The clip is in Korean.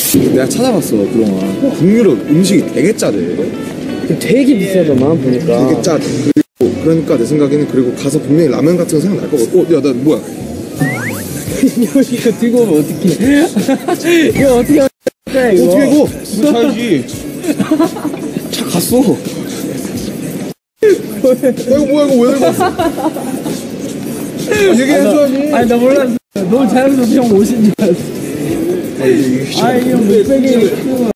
내가 찾아봤어 그동안. 북유럽 음식이 되게 짜대. 되게 비싸더만 보니까. 되게 짜대. 그리고 그러니까 내 생각에는 그리고 가서 분명히 라면 같은 거 생각날 거고. 야 나 뭐야? 이거 들고 오면 어떡해. 이거 어떻게 할 거야 이거. 어떻게 이거? 이거 사야지. 차 갔어. 야 이거 뭐야 이거 왜 들고 왔어? 얘기해줘야지. 아니 나 몰랐어. 너무 자연스럽게 형 오신 줄 알았어. 아 이거 목베개